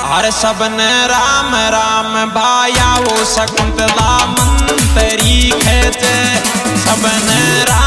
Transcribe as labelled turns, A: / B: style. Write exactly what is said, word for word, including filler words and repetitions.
A: हर सबने राम राम भाया वो शकुंतला मंतरी खेते सबने राम